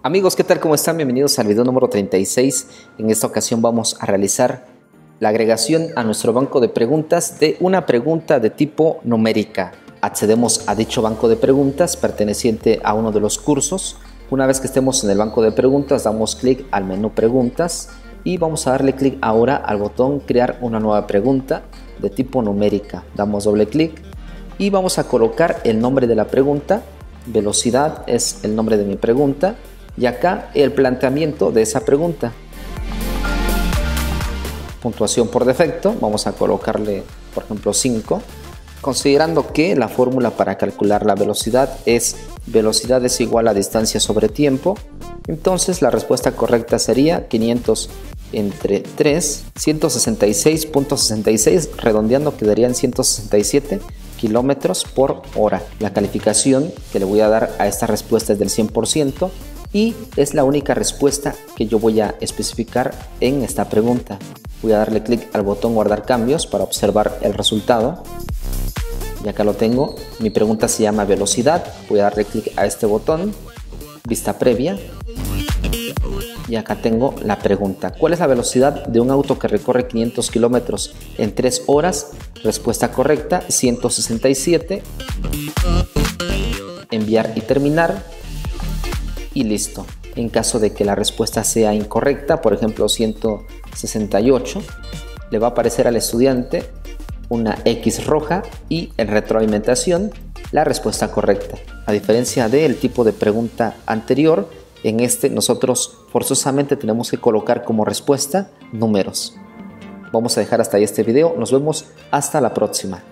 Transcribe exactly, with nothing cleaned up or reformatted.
Amigos, ¿qué tal? ¿Cómo están? Bienvenidos al video número treinta y seis. En esta ocasión vamos a realizar la agregación a nuestro banco de preguntas de una pregunta de tipo numérica. Accedemos a dicho banco de preguntas perteneciente a uno de los cursos. Una vez que estemos en el banco de preguntas, damos clic al menú preguntas y vamos a darle clic ahora al botón crear una nueva pregunta de tipo numérica. Damos doble clic y vamos a colocar el nombre de la pregunta. Velocidad es el nombre de mi pregunta. Y acá el planteamiento de esa pregunta. Puntuación por defecto, vamos a colocarle por ejemplo cinco, considerando que la fórmula para calcular la velocidad es velocidad es igual a distancia sobre tiempo. Entonces la respuesta correcta sería quinientos entre tres, ciento sesenta y seis punto sesenta y seis, redondeando quedarían ciento sesenta y siete kilómetros por hora. La calificación que le voy a dar a esta respuesta es del cien por ciento. Y es la única respuesta que yo voy a especificar en esta pregunta. Voy a darle clic al botón guardar cambios para observar el resultado. Y acá lo tengo. Mi pregunta se llama velocidad. Voy a darle clic a este botón, vista previa. Y acá tengo la pregunta. ¿Cuál es la velocidad de un auto que recorre quinientos kilómetros en tres horas? Respuesta correcta, ciento sesenta y siete. Enviar y terminar. Y listo. En caso de que la respuesta sea incorrecta, por ejemplo ciento sesenta y ocho, le va a aparecer al estudiante una X roja y en retroalimentación la respuesta correcta. A diferencia del tipo de pregunta anterior, en este nosotros forzosamente tenemos que colocar como respuesta números. Vamos a dejar hasta ahí este video. Nos vemos hasta la próxima.